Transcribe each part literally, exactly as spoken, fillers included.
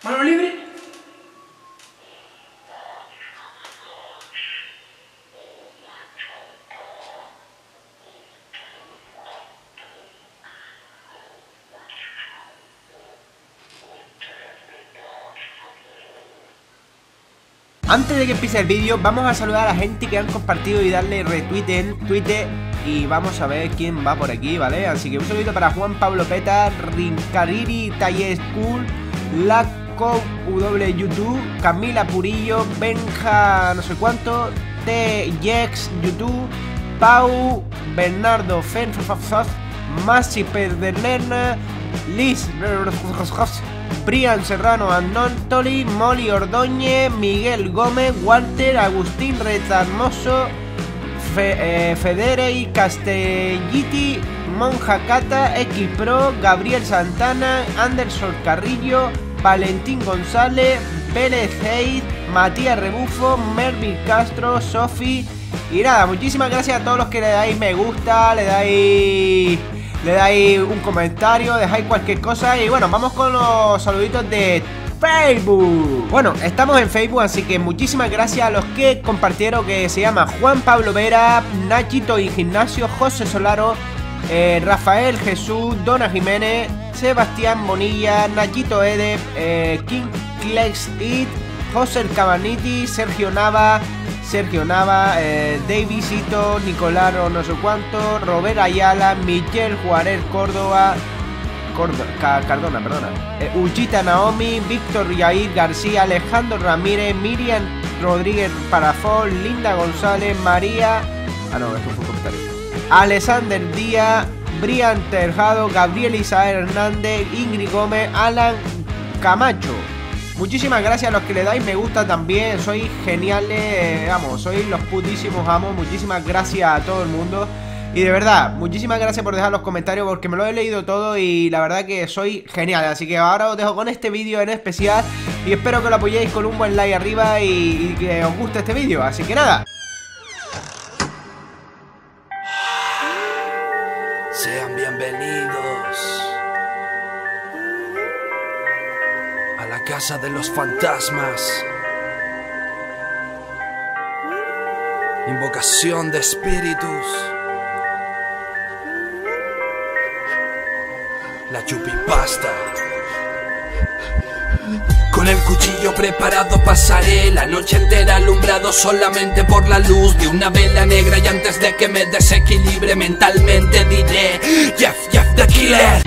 Mano libre. Antes de que empiece el vídeo, vamos a saludar a la gente que han compartido y darle retweet en Twitter. Y vamos a ver quién va por aquí, ¿vale? Así que un saludito para Juan Pablo Peta, Rincariri, Taller School, Laco W YouTube, Camila Purillo, Benja no sé cuánto, T Jex YouTube, Pau, Bernardo Fenfafaf, Masi Perdernerna, Liz Brian Serrano, Andón Toli, Molly Ordóñez, Miguel Gómez, Walter, Agustín Retarmoso, Fe, eh, Federe Castelliti, Monja Cata, X Pro, Gabriel Santana, Anderson Carrillo, Valentín González, Pérez Hayes, Matías Rebufo, Mervin Castro, Sofi. Y nada, muchísimas gracias a todos los que le dais me gusta, le dais... Le dais un comentario, dejáis cualquier cosa. Y bueno, vamos con los saluditos de Facebook. Bueno, estamos en Facebook, así que muchísimas gracias a los que compartieron, que se llama Juan Pablo Vera, Nachito y Gimnasio, José Solaro, eh, Rafael Jesús, Dona Jiménez, Sebastián Bonilla, Nachito Ede, eh, King Klex It, José El Cabaniti, Sergio Nava, Sergio Nava, eh, Davidito, Nicolaro no sé cuánto, Robert Ayala, Michel Juárez Córdoba, Córdoba Cardona, perdona, eh, Uchita Naomi, Víctor Yair García, Alejandro Ramírez, Miriam Rodríguez Parafol, Linda González, María, ah no, esto fue un comentario, Alexander Díaz, Brian Terjado, Gabriel Isabel Hernández, Ingrid Gómez, Alan Camacho. Muchísimas gracias a los que le dais me gusta también, sois geniales, eh, vamos, sois los putísimos amos, muchísimas gracias a todo el mundo. Y de verdad, muchísimas gracias por dejar los comentarios porque me lo he leído todo y la verdad que sois geniales. Así que ahora os dejo con este vídeo en especial y espero que lo apoyéis con un buen like arriba y, y que os guste este vídeo, así que nada. Sean bienvenidos a la casa de los fantasmas. Invocación de espíritus. La chupipasta. Con el cuchillo preparado pasaré la noche entera alumbrado solamente por la luz de una vela negra. Y antes de que me desequilibre mentalmente diré Jeff, Jeff the Killer.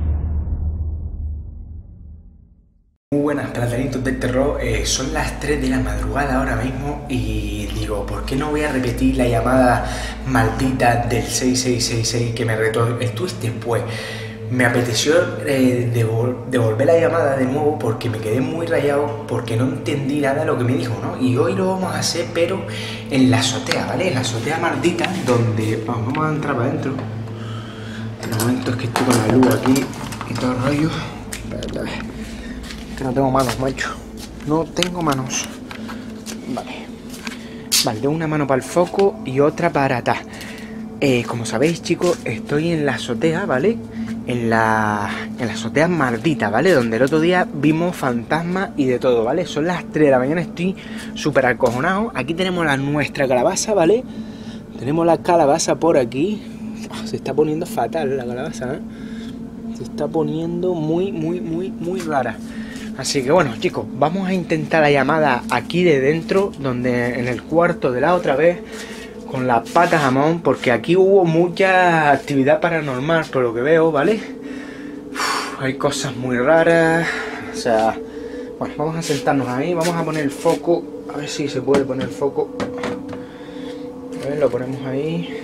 Muy buenas, platanitos del terror, eh, son las tres de la madrugada ahora mismo y digo, ¿por qué no voy a repetir la llamada maldita del seis seis seis seis que me retó el Twister? Pues me apeteció eh, devol devolver la llamada de nuevo porque me quedé muy rayado porque no entendí nada de lo que me dijo, ¿no? Y hoy lo vamos a hacer, pero en la azotea, ¿vale? En la azotea maldita, donde... Vamos, vamos a entrar para adentro. El momento es que estoy con la luz aquí y todo el rollo. Que no tengo manos, macho. No tengo manos. Vale. Vale, tengo una mano para el foco y otra para atar. Eh, como sabéis, chicos, estoy en la azotea, ¿vale? En la, en la azotea maldita, ¿vale? Donde el otro día vimos fantasmas y de todo, ¿vale? Son las tres de la mañana, estoy súper acojonado. Aquí tenemos la nuestra calabaza, ¿vale? Tenemos la calabaza por aquí. Oh, se está poniendo fatal la calabaza, ¿eh? Se está poniendo muy, muy, muy, muy rara. Así que bueno, chicos, vamos a intentar la llamada aquí de dentro, donde en el cuarto de la otra vez, con las patas jamón, porque aquí hubo mucha actividad paranormal, por lo que veo, ¿vale? Uf, hay cosas muy raras, o sea, bueno, vamos a sentarnos ahí, vamos a poner el foco, a ver si se puede poner el foco. A ver, lo ponemos ahí,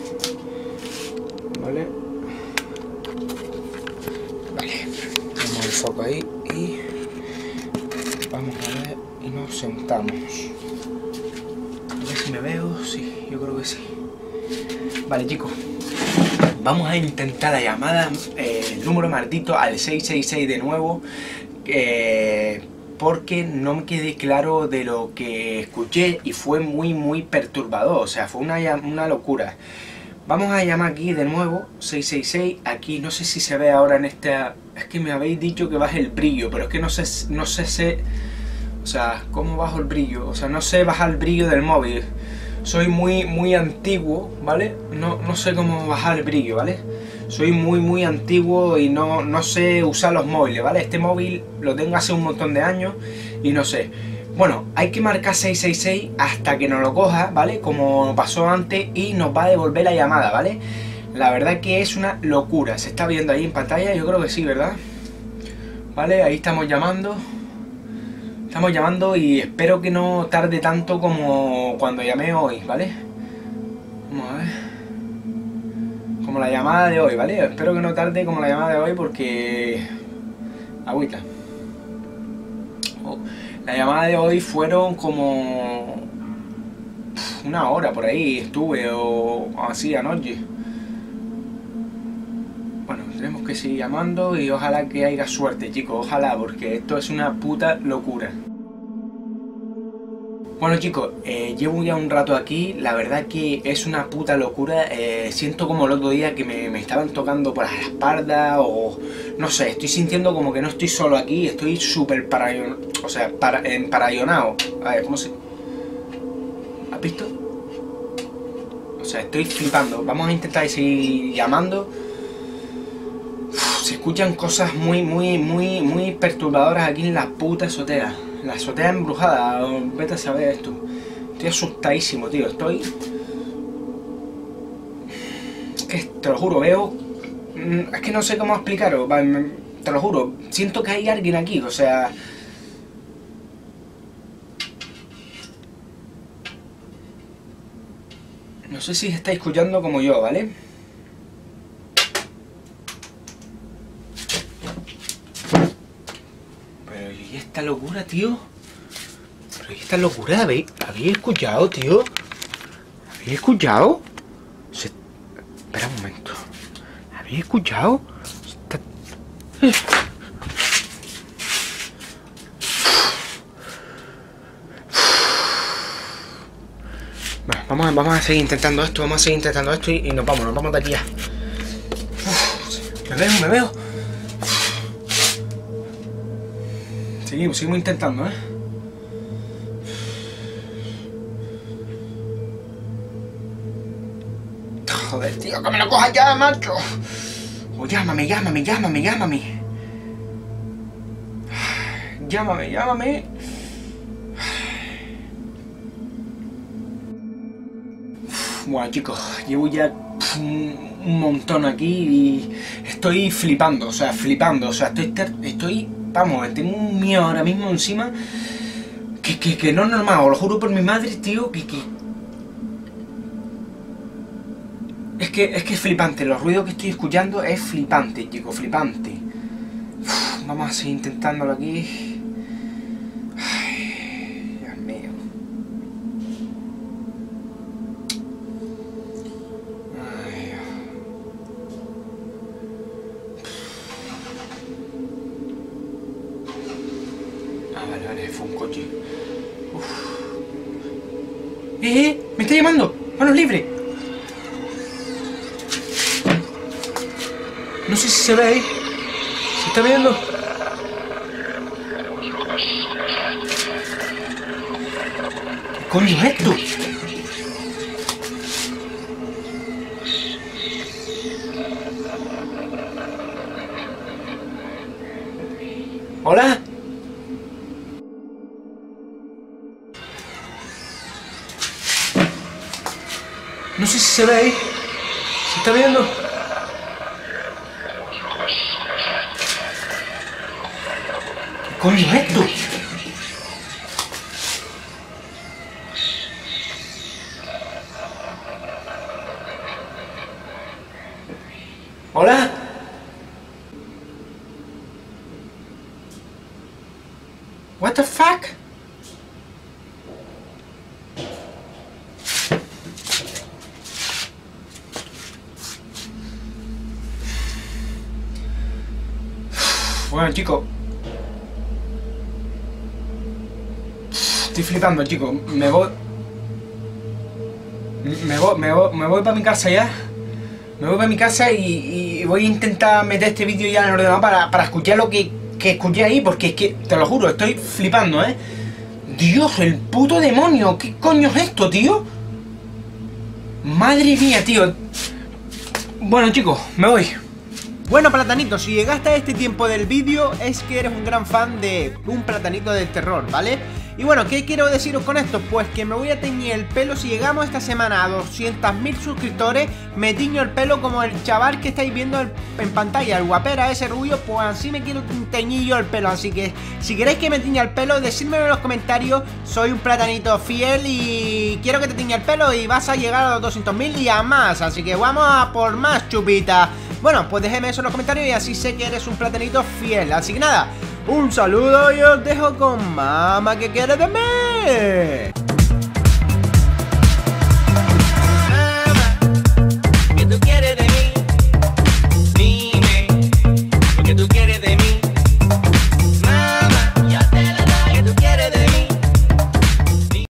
¿vale? Vale, ponemos el foco ahí y... vamos a ver y nos sentamos. A ver si me veo, sí, yo creo que sí. Vale, chicos, vamos a intentar la llamada, eh, el número maldito al seis seis seis de nuevo, eh, porque no me quedé claro de lo que escuché y fue muy muy perturbador, o sea, fue una, una locura. Vamos a llamar aquí de nuevo, seis seis seis, aquí no sé si se ve ahora en esta... Es que me habéis dicho que baje el brillo, pero es que no sé, no sé, sé... O sea, ¿cómo bajo el brillo? O sea, no sé bajar el brillo del móvil. Soy muy, muy antiguo, ¿vale? No, no sé cómo bajar el brillo, ¿vale? Soy muy, muy antiguo y no, no sé usar los móviles, ¿vale? Este móvil lo tengo hace un montón de años y no sé. Bueno, hay que marcar seis seis seis hasta que nos lo coja, ¿vale? Como pasó antes y nos va a devolver la llamada, ¿vale? La verdad que es una locura. ¿Se está viendo ahí en pantalla? Yo creo que sí, ¿verdad? Vale, ahí estamos llamando. Estamos llamando y espero que no tarde tanto como cuando llamé hoy, ¿vale? Vamos a ver. Como la llamada de hoy, ¿vale? Espero que no tarde como la llamada de hoy porque... Agüita. Oh. La llamada de hoy fueron como una hora por ahí estuve o así anoche. Bueno, tenemos que seguir llamando y ojalá que haya suerte, chicos, ojalá, porque esto es una puta locura. Bueno, chicos, eh, llevo ya un rato aquí, la verdad que es una puta locura. eh, Siento como el otro día que me, me estaban tocando por la espalda o... No sé, estoy sintiendo como que no estoy solo aquí, estoy súper parayonado, o sea, para, parayonado. A ver, ¿cómo se...? ¿Has visto? O sea, estoy flipando. Vamos a intentar seguir llamando. Uf, se escuchan cosas muy, muy, muy, muy perturbadoras aquí en la puta azotea. La azotea embrujada, vete a saber esto. Estoy asustadísimo, tío, estoy... Es que te lo juro, veo... Es que no sé cómo explicaros, te lo juro. Siento que hay alguien aquí, o sea... No sé si estáis escuchando como yo, ¿vale? Pero ¿y esta locura, tío? Pero ¿y esta locura? ¿Habéis, ¿habéis escuchado, tío? ¿Habéis escuchado? Se... Espera un momento. ¿Habéis escuchado? Está... Bueno, vamos a, vamos a seguir intentando esto, vamos a seguir intentando esto y, y nos vamos, nos vamos de aquí ya. Uf, me veo, me veo. Seguimos, seguimos intentando, ¿eh? Joder, tío, que me lo coja ya, macho. Oh, llámame, llámame, llámame, llámame. Llámame, llámame. Bueno, chicos, llevo ya un, un montón aquí y estoy flipando, o sea, flipando, o sea, estoy, estoy, vamos, tengo un miedo ahora mismo encima que, que, que no es normal, os lo juro por mi madre, tío, que, que... Es que, es que es flipante, los ruidos que estoy escuchando es flipante, chicos, flipante. Uf, vamos a seguir intentándolo aquí. Ay, Dios mío. Ay, ah, vale, vale, fue un coche. Uf. ¡Eh, eh! ¡Me está llamando! ¡Manos libres! No sé si se ve ahí. ¿Se está viendo? ¿Qué coño es esto? ¿Hola? No sé si se ve ahí. ¿Se está viendo? ¿Qué coño es esto? ¿Hola? What the fuck? Bueno, chicos, estoy flipando, chicos. Me voy, me voy, me voy, me voy para mi casa ya. Me voy para mi casa y, y voy a intentar meter este vídeo ya en el ordenador para, para escuchar lo que, que escuché ahí, porque es que, te lo juro, estoy flipando, ¿eh? Dios, el puto demonio, ¿qué coño es esto, tío? Madre mía, tío. Bueno, chicos, me voy. Bueno, Platanito, si llegaste a este tiempo del vídeo es que eres un gran fan de un platanito del terror, ¿vale? Y bueno, ¿qué quiero deciros con esto? Pues que me voy a teñir el pelo. Si llegamos esta semana a doscientos mil suscriptores, me tiño el pelo como el chaval que estáis viendo en pantalla, el guapera ese rubio. Pues así me quiero teñir yo el pelo. Así que si queréis que me tiña el pelo, decídmelo en los comentarios. Soy un platanito fiel y quiero que te tiña el pelo y vas a llegar a los doscientos mil y a más. Así que vamos a por más, chupita. Bueno, pues déjeme eso en los comentarios y así sé que eres un platanito fiel. Así que nada, un saludo y os dejo con mamá que quiere de mí.